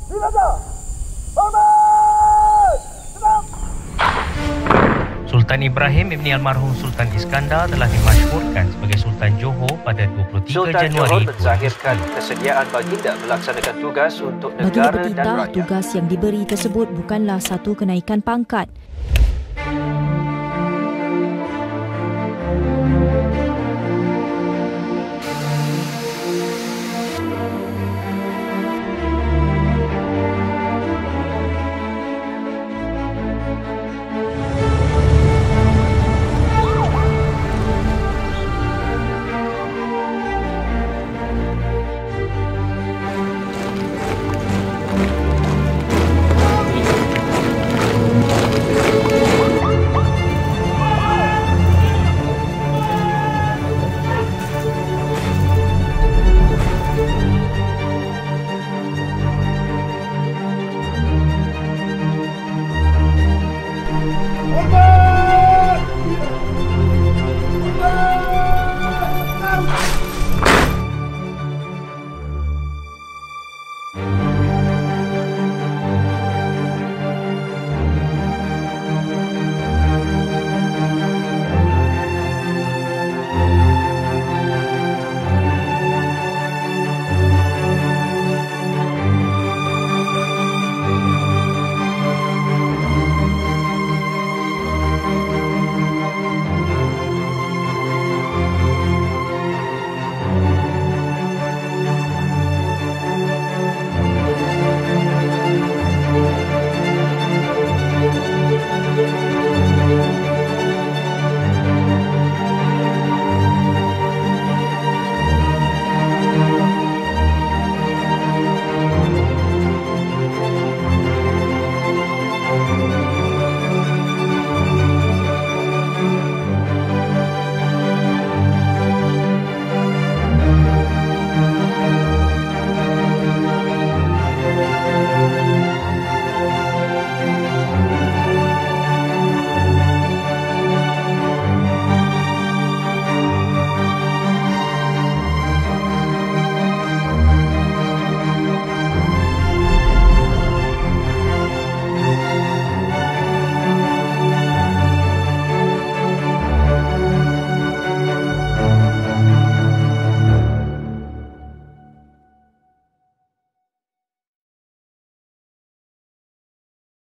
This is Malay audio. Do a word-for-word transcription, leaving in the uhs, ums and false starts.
Sultan Ibrahim ibni almarhum Sultan Iskandar telah dimasyhurkan sebagai Sultan Johor pada dua puluh tiga Sultan Januari Johor menzahirkan kesediaan baginda melaksanakan tugas untuk Bagi negara dan pemerintah, rakyat. tugas yang diberi tersebut bukanlah satu kenaikan pangkat.